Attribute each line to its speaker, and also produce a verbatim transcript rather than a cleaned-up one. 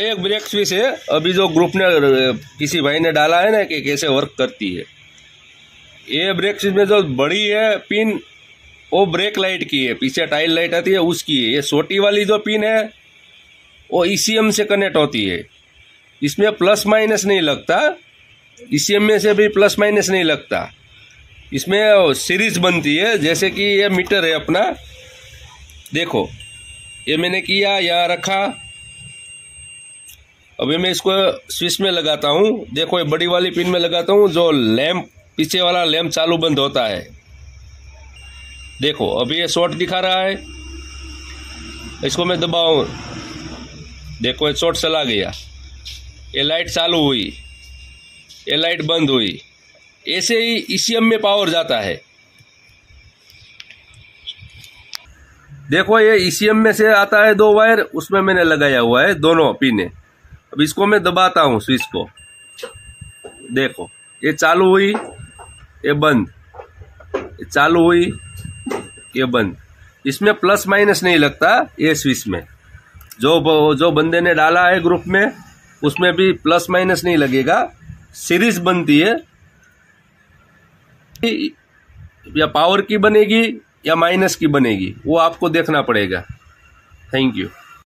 Speaker 1: एक break switch है, अभी जो ग्रुप ने किसी भाई ने डाला है ना कि कैसे वर्क करती है। ये ब्रेक स्विच में जो बड़ी है पिन वो ब्रेक लाइट की है, पीछे टाइल लाइट आती है उसकी है। ये छोटी वाली जो पिन है वो ईसीएम से कनेक्ट होती है। इसमें प्लस माइनस नहीं लगता, ईसीएम में से भी प्लस माइनस नहीं लगता। इसमें सीरीज बनती है, जैसे कि ये मीटर है अपना, देखो ये मैंने किया, यहाँ रखा। अभी मैं इसको स्विच में लगाता हूँ, देखो ये बड़ी वाली पिन में लगाता हूँ, जो लैंप पीछे वाला लैंप चालू बंद होता है। देखो अभी ये शॉर्ट दिखा रहा है, इसको मैं दबाऊं, देखो ये शॉर्ट चला गया, ये लाइट चालू हुई, ये लाइट बंद हुई। ऐसे ही ईसीएम में पावर जाता है। देखो ये ईसीएम में से आता है दो वायर, उसमें मैंने लगाया हुआ है दोनों पिने। अब इसको मैं दबाता हूँ स्विच को, देखो ये चालू हुई, ये बंद, ये चालू हुई, ये बंद। इसमें प्लस माइनस नहीं लगता ये स्विच में। जो जो बंदे ने डाला है ग्रुप में उसमें भी प्लस माइनस नहीं लगेगा, सीरीज बनती है। या पावर की बनेगी या माइनस की बनेगी वो आपको देखना पड़ेगा। Thank you.